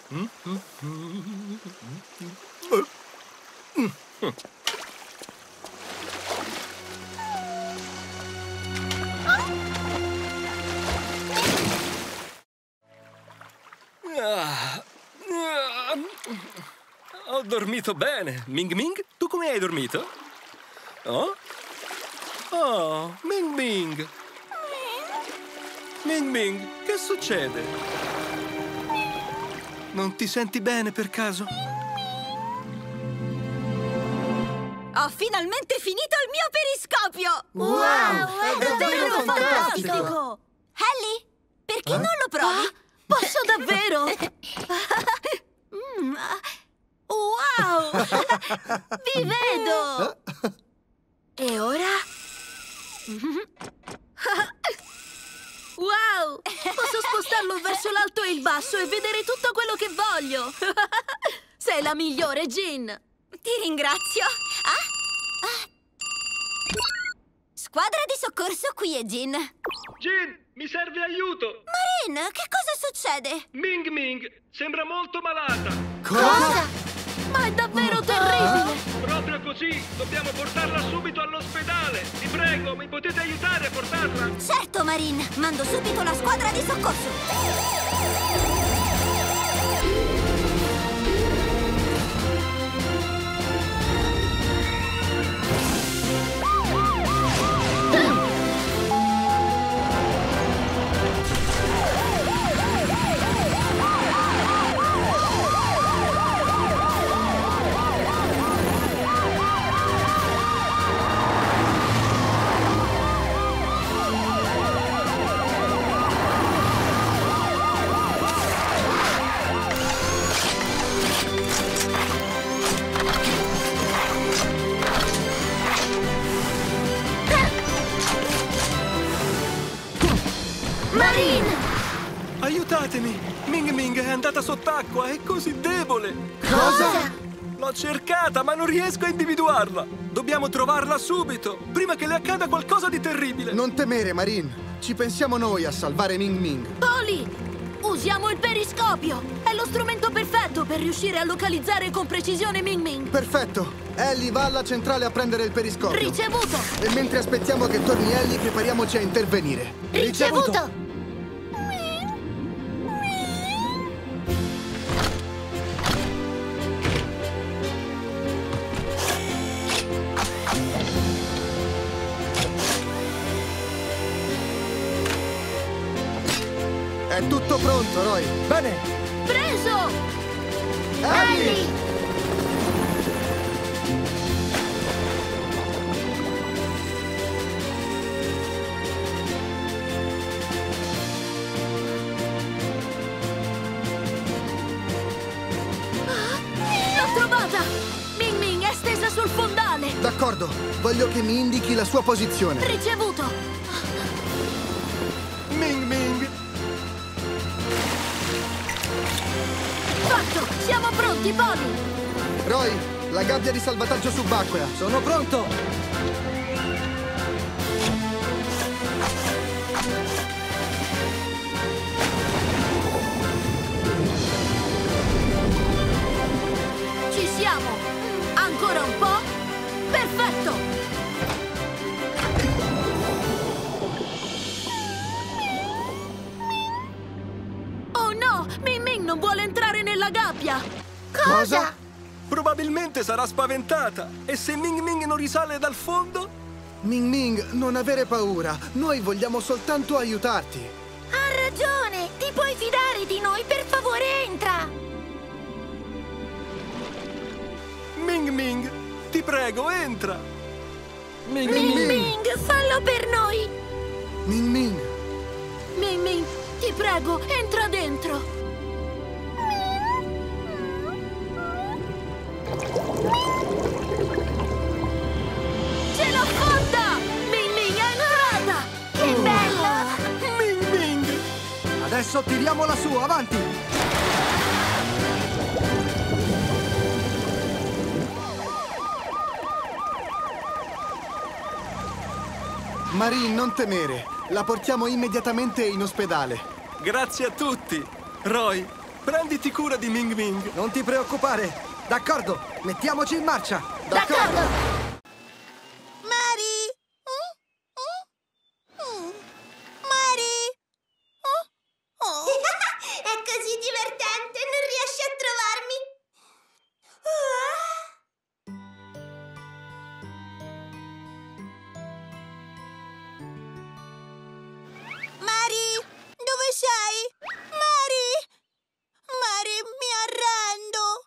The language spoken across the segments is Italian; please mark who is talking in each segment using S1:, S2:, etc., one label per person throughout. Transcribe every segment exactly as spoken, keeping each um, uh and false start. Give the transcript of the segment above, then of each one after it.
S1: Ho dormito bene. Ming Ming, tu come hai dormito? Oh? Oh, Ming Ming. Ming Ming, che succede? Non ti senti bene per caso?
S2: Ho finalmente finito il mio periscopio!
S3: Wow, è davvero fantastico!
S2: Ellie, perché
S3: Eh?
S2: non lo provi?
S4: Ah, posso davvero?
S2: Mm, wow! Vi vedo!
S4: E ora? Wow! Posso spostarlo verso l'alto e il basso e vedere tutto quello che voglio! Sei la migliore, Jean!
S2: Ti ringrazio! Ah? Ah. Squadra di soccorso, qui è Jean.
S1: Jean, mi serve aiuto!
S2: Marin, che cosa succede?
S1: Ming Ming sembra molto malata.
S3: Cosa?
S4: Ma è davvero terribile!
S1: Proprio così, dobbiamo portarla subito all'ospedale. Vi prego, mi potete aiutare a portarla?
S2: Certo, Marin, mando subito la squadra di soccorso.
S4: Marin!
S1: Aiutatemi! Ming Ming è andata sott'acqua, è così debole!
S3: Cosa?
S1: L'ho cercata, ma non riesco a individuarla! Dobbiamo trovarla subito, prima che le accada qualcosa di terribile!
S3: Non temere, Marin. Ci pensiamo noi a salvare Ming Ming.
S4: Polly! Usiamo il periscopio! È lo strumento perfetto per riuscire a localizzare con precisione Ming Ming!
S3: Perfetto. Ellie va alla centrale a prendere il periscopio.
S4: Ricevuto!
S3: E mentre aspettiamo che torni Ellie, prepariamoci a intervenire.
S4: Ricevuto!
S3: È tutto pronto, Roy.
S1: Bene!
S4: Preso!
S3: Ellie!
S4: L'ho trovata! Ming Ming è stesa sul fondale!
S3: D'accordo. Voglio che mi indichi la sua posizione.
S4: Ricevuto!
S1: Ming Ming!
S4: Fatto! Siamo pronti, Polly!
S3: Roy, la gabbia di salvataggio subacquea.
S1: Sono pronto!
S4: Ci siamo! Ancora un po'? Perfetto! Oh no! Ming Ming non vuole entrare nella gabbia!
S3: Cosa?
S1: Probabilmente sarà spaventata! E se Ming Ming non risale dal fondo?
S3: Ming Ming, non avere paura. Noi vogliamo soltanto aiutarti.
S2: Ha ragione! Ti puoi fidare di noi? Per favore, entra!
S1: Ming Ming, ti prego, entra! Ming
S3: Ming Ming!
S2: Ming, fallo per noi!
S3: Ming Ming!
S4: Ming Ming, ti prego, entra dentro! Ce l'ho fatta! Ming Ming è entrata!
S2: Che bello!
S1: Ming Ming!
S3: Adesso tiriamola su, avanti! Marin, non temere. La portiamo immediatamente in ospedale.
S1: Grazie a tutti! Roy, prenditi cura di Ming Ming.
S3: Non ti preoccupare. D'accordo, mettiamoci in marcia.
S4: D'accordo!
S2: Mary? Mm? Mm? Mm. Mary? Oh? Oh. È così divertente, non riesci a trovarmi? Mary? Dove sei? Mary? Mary, mi arrendo!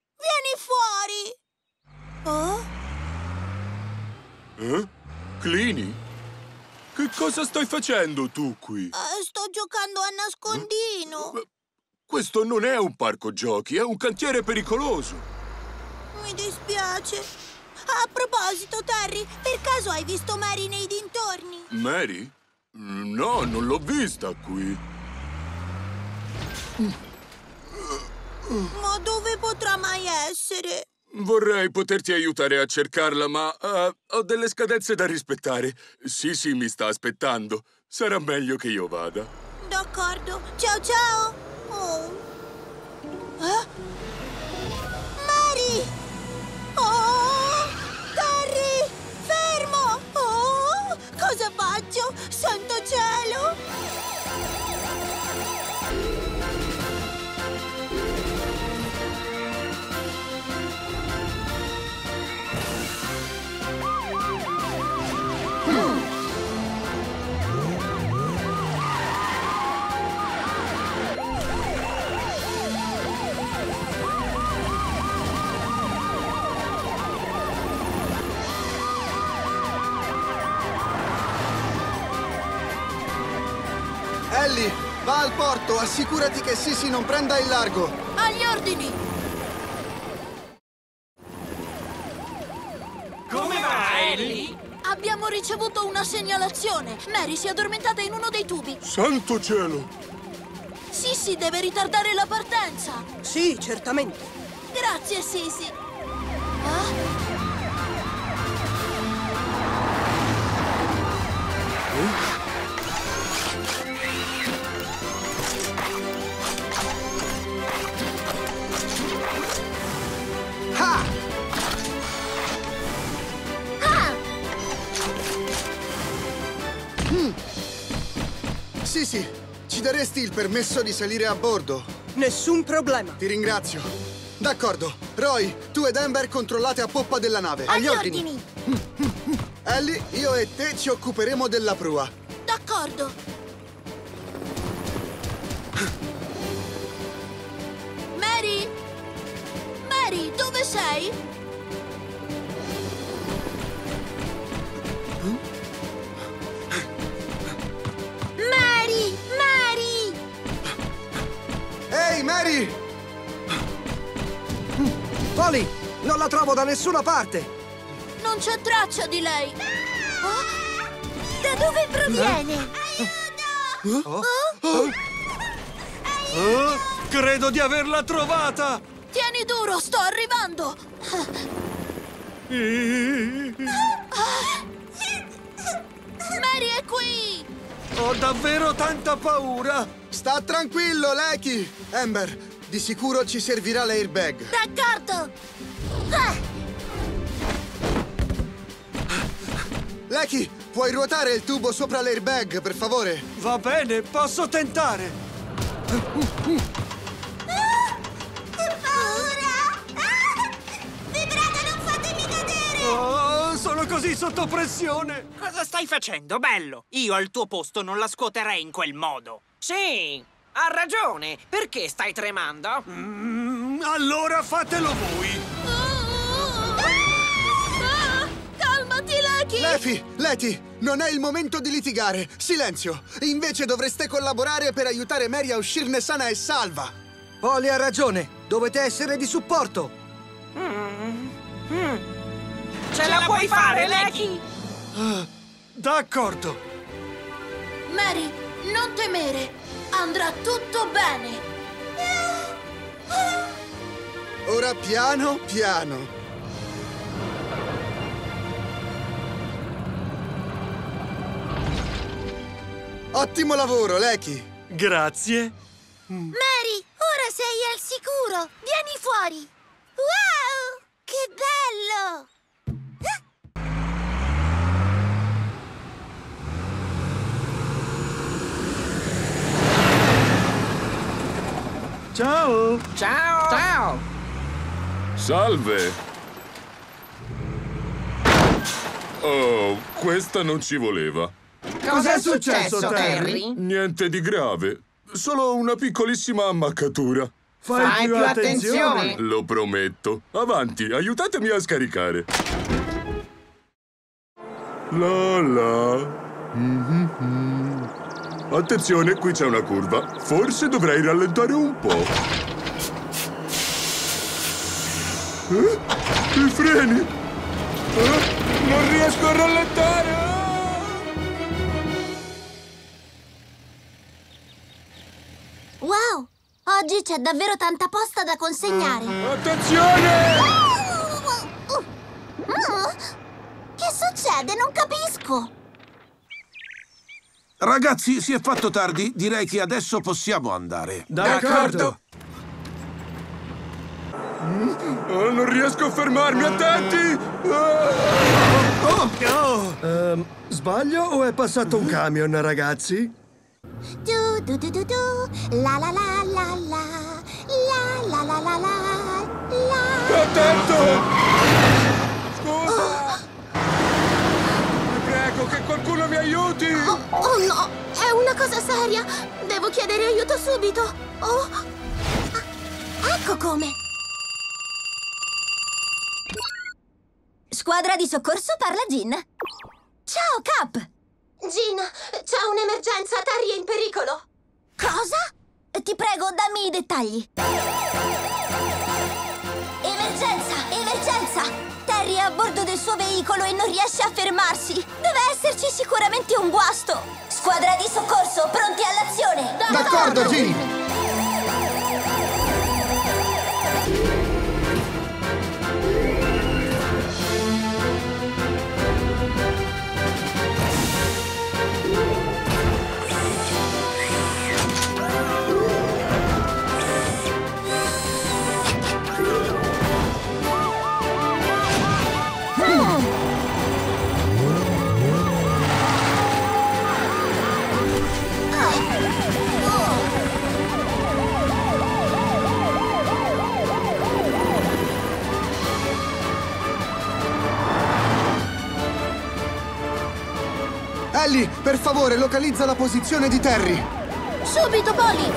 S2: Vieni fuori! Oh?
S5: Eh? Clini? Che cosa stai facendo tu qui?
S2: Eh, sto giocando a nascondino.
S5: Eh, Questo non è un parco giochi, è un cantiere pericoloso.
S2: Mi dispiace. A proposito, Terry, per caso hai visto Mary nei dintorni?
S5: Mary? No, non l'ho vista qui.
S2: Ma dove potrà mai essere?
S5: Vorrei poterti aiutare a cercarla, ma eh, ho delle scadenze da rispettare. Sisi mi sta aspettando. Sarà meglio che io vada.
S2: D'accordo. Ciao ciao. Oh. Eh? Mary! Oh! Terry! Fermo! Oh! Cosa faccio? Santo cielo!
S3: Ellie, va al porto, assicurati che Sisi non prenda il largo.
S4: Agli ordini!
S1: Come va, Ellie?
S4: Abbiamo ricevuto una segnalazione. Mary si è addormentata in uno dei tubi.
S5: Santo cielo!
S4: Sisi deve ritardare la partenza.
S6: Sì, certamente.
S4: Grazie, Sisi. Ah?
S3: Ah! Mm. Sisi, ci daresti il permesso di salire a bordo?
S6: Nessun problema.
S3: Ti ringrazio. D'accordo. Roy, tu ed Amber controllate a poppa della nave.
S2: Agli ordini!
S3: Ellie, io e te ci occuperemo della prua.
S4: D'accordo. Mary? Mary, dove sei?
S2: Mary! Mary!
S3: Ehi, Mary!
S6: Polly, non la trovo da nessuna parte.
S4: Non c'è traccia di lei.
S2: Da dove proviene?
S3: Oh?
S1: Oh, credo di averla trovata!
S4: Tieni duro, sto arrivando. Mary è qui.
S1: Ho davvero tanta paura!
S3: Sta tranquillo, Lecky! Amber, di sicuro ci servirà l'airbag.
S2: D'accordo!
S3: Lecky, puoi ruotare il tubo sopra l'airbag, per favore?
S1: Va bene, posso tentare!
S2: Che paura! Ah! Vibrato, non fatemi cadere!
S1: Oh, sono così sotto pressione!
S7: Cosa stai facendo, bello? Io al tuo posto non la scuoterei in quel modo.
S8: Sì, ha ragione. Perché stai tremando?
S1: Mm, allora fatelo voi!
S4: Ah, calmati, Lucky!
S3: Lefi, Leti, non è il momento di litigare. Silenzio! Invece dovreste collaborare per aiutare Mary a uscirne sana e salva.
S6: Polly ha ragione. Dovete essere di supporto.
S8: Mm. Mm. Ce la puoi fare, Lecky?
S1: Ah, d'accordo!
S4: Mary, non temere. Andrà tutto bene.
S3: Ora piano, piano. Ottimo lavoro, Lecky.
S1: Grazie!
S2: Mary, ora Sei al sicuro! Vieni fuori! Wow! Che bello!
S6: Ciao!
S8: Ciao! Ciao!
S5: Salve! Oh, questa non ci voleva.
S8: Cos'è successo, Terry?
S5: Niente di grave, solo una piccolissima ammaccatura.
S6: Fai,
S8: Fai più attenzione!
S5: Lo prometto. Avanti, aiutatemi a scaricare. La la. Mm-hmm. Attenzione, qui c'è una curva. Forse dovrei rallentare un po'. Eh? I freni! Eh? Non riesco a rallentare!
S2: Wow! Oggi c'è davvero tanta posta da consegnare.
S5: Attenzione!
S2: Mm, che succede? Non capisco.
S9: Ragazzi, si è fatto tardi. Direi che adesso possiamo andare.
S6: D'accordo!
S5: Oh, non riesco a fermarmi, attenti!
S6: Oh, ehm, sbaglio o è passato un camion, ragazzi?
S2: Du, du, du, du, du. La la la la la. La la la la la. La.
S5: Attento! Scusa! Vi prego, che qualcuno mi aiuti!
S2: Oh, oh no! È una cosa seria! Devo chiedere aiuto subito! Oh! Ah, ecco come!
S4: Squadra di soccorso, parla Jean. Ciao, Cap!
S2: Jean, c'è un'emergenza! Terry è in pericolo!
S4: Cosa? Ti prego, dammi i dettagli. Emergenza! Emergenza! Terry è a bordo del suo veicolo e non riesce a fermarsi. Deve esserci sicuramente un guasto. Squadra di soccorso, pronti all'azione!
S3: D'accordo, Jean! Ellie, per favore, localizza la posizione di Terry.
S4: Subito, Polly!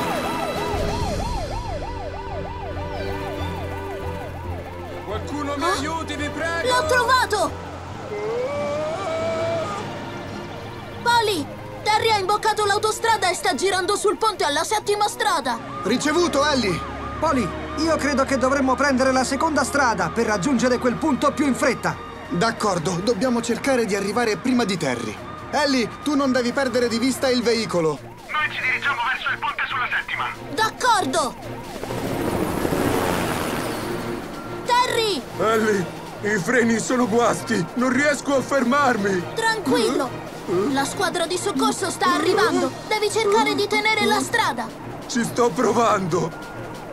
S5: Qualcuno mi aiuti, vi prego!
S4: L'ho trovato! Polly! Terry ha imboccato l'autostrada e sta girando sul ponte alla settima strada!
S3: Ricevuto, Ellie!
S6: Polly, io credo che dovremmo prendere la seconda strada per raggiungere quel punto più in fretta.
S3: D'accordo, dobbiamo cercare di arrivare prima di Terry. Ellie, tu non devi perdere di vista il veicolo.
S10: Noi ci dirigiamo verso il ponte sulla settima.
S4: D'accordo! Terry!
S5: Ellie, i freni sono guasti! Non riesco a fermarmi!
S4: Tranquillo! La squadra di soccorso sta arrivando! Devi cercare di tenere la strada!
S5: Ci sto provando!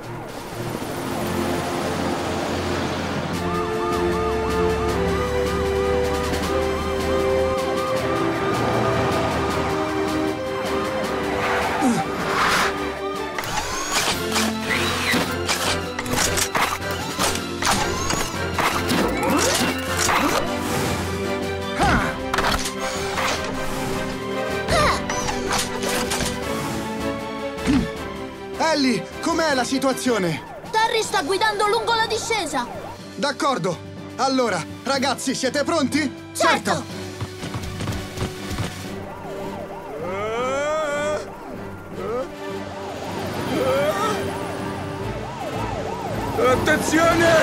S3: Ellie, com'è la situazione?
S4: Terry sta guidando lungo la discesa!
S3: D'accordo. Allora, ragazzi, siete pronti?
S4: Certo!
S5: Attenzione!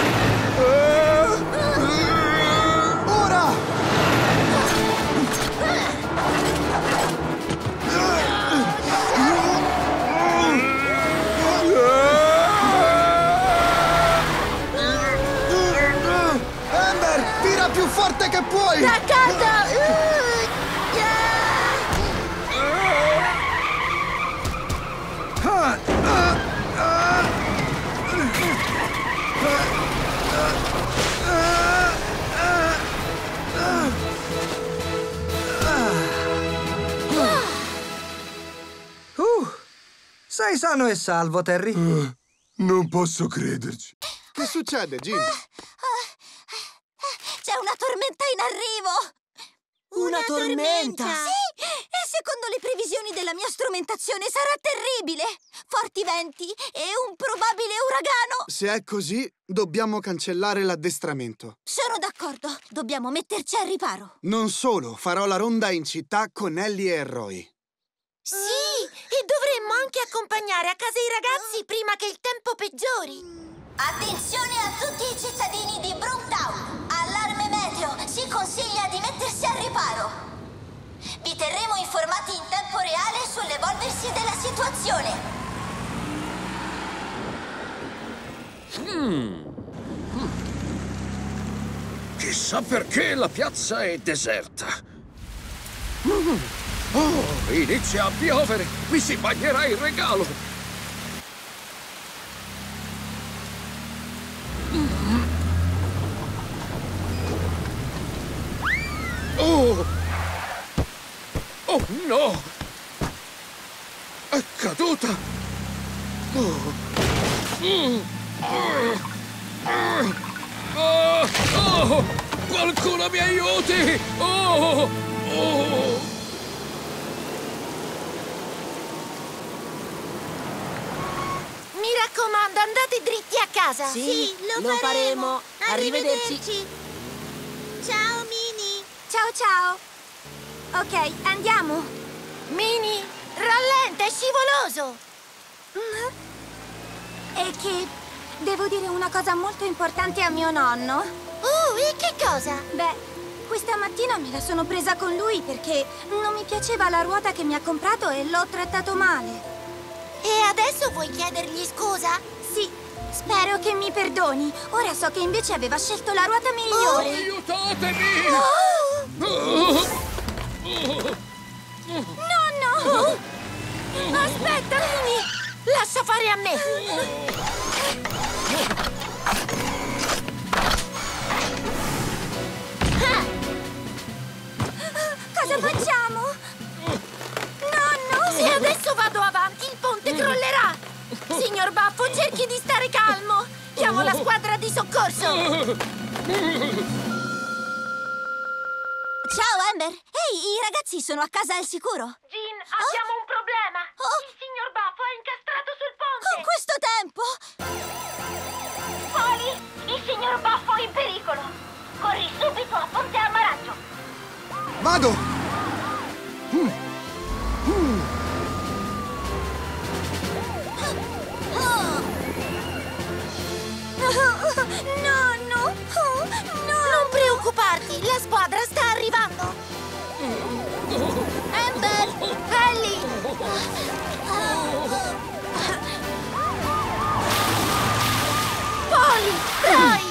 S3: Ora! Amber, tira più forte che puoi!
S2: D'accordo!
S6: Ah, ah, ah. Sei sano e salvo, Terry.
S5: Uh, non posso crederci.
S3: Che succede, Jim?
S4: C'è una tormenta in arrivo!
S2: Una, una tormenta?
S4: tormenta? Sì! E secondo le previsioni della mia strumentazione sarà terribile! Forti venti e un probabile uragano!
S3: Se è così, dobbiamo cancellare l'addestramento.
S4: Sono d'accordo, dobbiamo metterci al riparo.
S3: Non solo, farò la ronda in città con Ellie e Roy.
S2: Sì, e dovremmo anche accompagnare a casa i ragazzi prima che il tempo peggiori.
S4: Attenzione a tutti i cittadini di Broomtown! Allarme meteo! Si consiglia di mettersi al riparo! Vi terremo informati in tempo reale sull'evolversi della situazione!
S11: Mm. Chissà perché la piazza è deserta. Mm. Oh, inizia a piovere! Mi si bagnerà il regalo! Mm. Oh! Oh no! È caduta! Oh! Mm. Oh! Oh! Oh! Qualcuno mi aiuti! Oh! Oh!
S2: Mi raccomando, andate dritti a casa.
S8: Sì,
S2: sì lo,
S8: lo
S2: faremo.
S8: faremo. Arrivederci.
S2: Arrivederci. Ciao, Mini.
S4: Ciao, ciao. Ok, andiamo.
S2: Mini, rallenta, è scivoloso.
S4: È che devo dire una cosa molto importante a mio nonno.
S2: Oh, e che cosa?
S4: Beh, questa mattina me la sono presa con lui perché non mi piaceva la ruota che mi ha comprato e l'ho trattato male.
S2: E adesso vuoi chiedergli scusa?
S4: Sì, spero che mi perdoni. Ora so che invece aveva scelto la ruota migliore.
S11: Oh, aiutatemi!
S2: Oh!
S11: Oh!
S4: Nonno!
S2: Aspetta, Mini! Lascia fare a me! Ah!
S4: Cosa facciamo? Nonno!
S2: Se adesso vado avanti, il ponte crollerà! Signor Baffo, cerchi di stare calmo! Chiamo la squadra di soccorso!
S4: Ciao, Amber! Ehi, i ragazzi sono a casa al sicuro?
S2: Jean, abbiamo un problema!
S4: Oh.
S2: Il signor Baffo è incastrato sul ponte!
S4: Con questo tempo?
S2: Polly, il signor Baffo è in pericolo! Corri subito a Ponte Ammaraggio!
S3: Vado! Mm. Mm.
S4: Nonno! Oh, no!
S2: Non preoccuparti, la squadra sta arrivando!
S4: Amber!
S2: Ellie! Polly! Roy!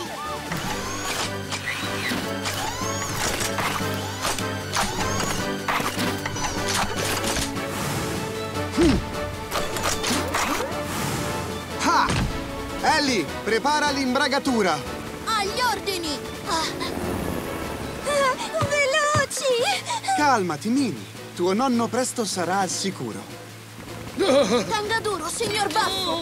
S3: Ha! Ellie, prepara l'imbragatura!
S4: Agli ordini! Veloci!
S3: Calmati, Mini. Tuo nonno presto sarà al sicuro.
S4: Tenga duro, signor Baffo!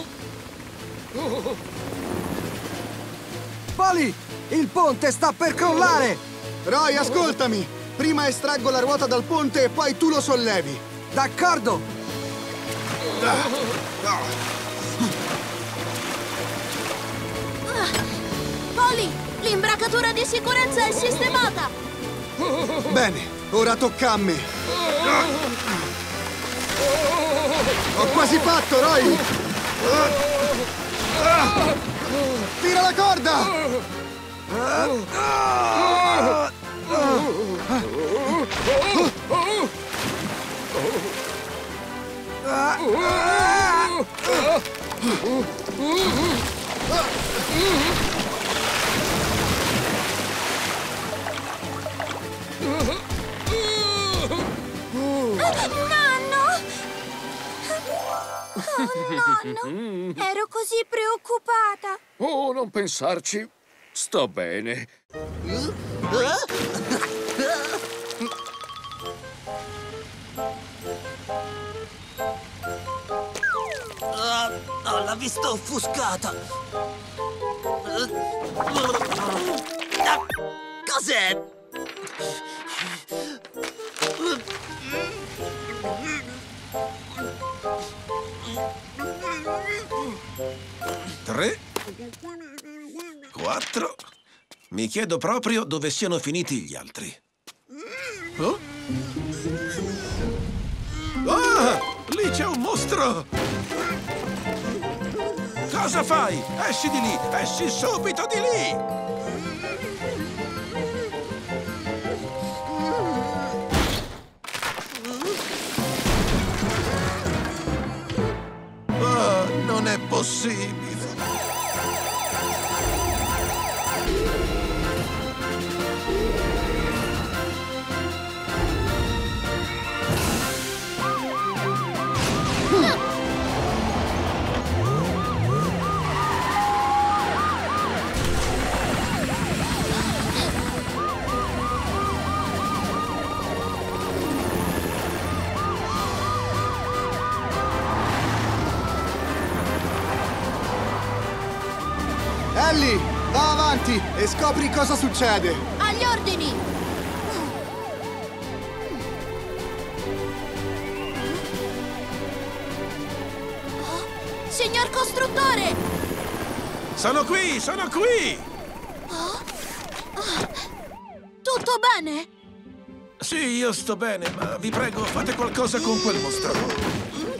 S6: Polly, il ponte sta per crollare!
S3: Roy, ascoltami! Prima estraggo la ruota dal ponte e poi tu lo sollevi.
S6: D'accordo!
S4: Polly, l'imbracatura di sicurezza è sistemata!
S3: Bene, ora tocca a me. Ho quasi fatto, Roy! Tira la corda!
S4: Nonno! Oh, nonno! Ero così preoccupata!
S11: Oh, non pensarci. Sto bene.
S12: vista offuscata. Cos'è?
S9: Tre. Quattro. Mi chiedo proprio dove siano finiti gli altri. Oh? Ah! Lì c'è un mostro! Cosa fai? Esci di lì! Esci subito di lì! Oh, non è possibile!
S3: Ellie, va avanti e scopri cosa succede.
S2: Agli ordini! Oh, signor costruttore!
S9: Sono qui, sono qui!
S2: Oh, oh, tutto bene?
S9: Sì, io sto bene, ma vi prego, fate qualcosa con quel mostro.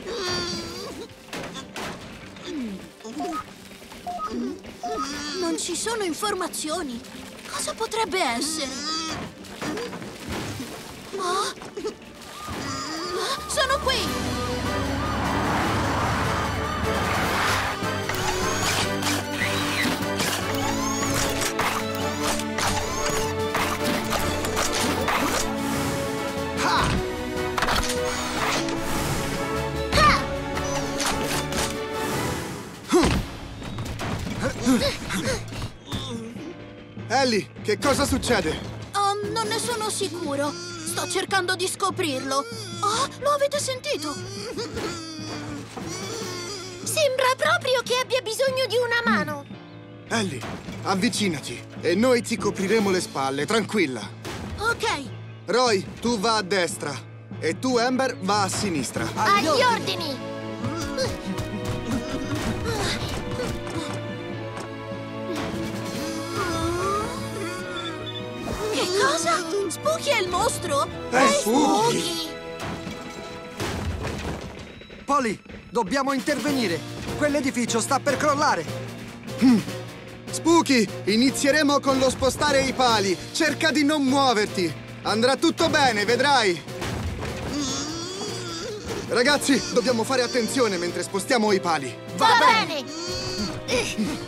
S2: Non ci sono informazioni. Cosa potrebbe essere? Oh? Sono qui!
S3: Ha! Ellie, che cosa succede?
S2: Um, non ne sono sicuro. Sto cercando di scoprirlo. Oh, lo avete sentito?
S13: Sembra proprio che abbia bisogno di una mano.
S3: Ellie, avvicinati e noi ti copriremo le spalle, tranquilla.
S2: Ok.
S3: Roy, tu va a destra e tu, Amber, va a sinistra.
S13: Agli ordini!
S2: Che cosa? Spooky è il mostro?
S3: È Spooky!
S6: Polly, dobbiamo intervenire. Quell'edificio sta per crollare.
S3: Mm. Spooky, inizieremo con lo spostare i pali. Cerca di non muoverti. Andrà tutto bene, vedrai. Ragazzi, dobbiamo fare attenzione mentre spostiamo i pali.
S13: Va, Va bene! bene.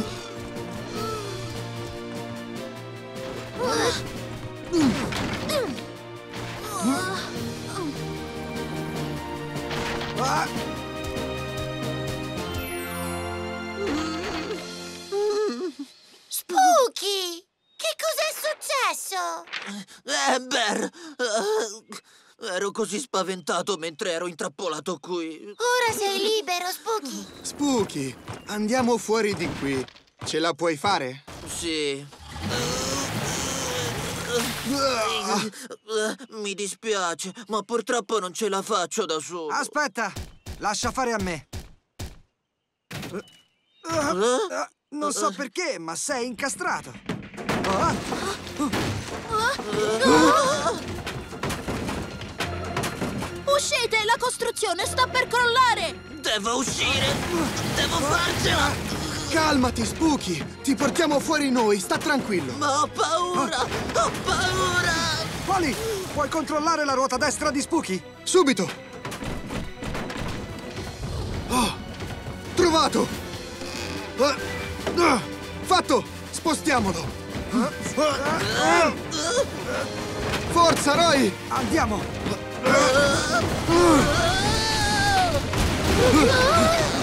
S13: Spooky! Che cos'è successo?
S12: Amber! Uh, ero così spaventato mentre ero intrappolato qui.
S13: Ora sei libero, Spooky!
S3: Spooky, andiamo fuori di qui. Ce la puoi fare?
S12: Sì. Mi dispiace, ma purtroppo non ce la faccio da solo.
S6: Aspetta, lascia fare a me.
S12: Eh?
S6: Non so perché, ma sei incastrato.
S2: Uscite, la costruzione sta per crollare!
S12: Devo uscire! Devo farcela!
S3: Calmati, Spooky! Ti portiamo fuori noi, sta tranquillo!
S12: Ma ho paura! Ho paura!
S6: Polly, puoi controllare la ruota destra di Spooky?
S3: Subito! Oh! Trovato! Uh, uh, fatto! Spostiamolo! Uh, uh, uh. Forza, Roy!
S6: Andiamo!
S3: Uh, uh.